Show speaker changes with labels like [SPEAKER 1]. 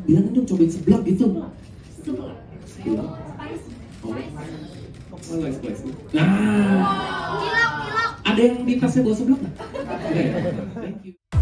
[SPEAKER 1] Bilangin dong cobain seblak gitu.
[SPEAKER 2] Seblak.
[SPEAKER 1] Oh, spice. Nah,
[SPEAKER 2] Cilok.
[SPEAKER 1] ada yang di tasnya bawa seblak nggak? Oke, thank you.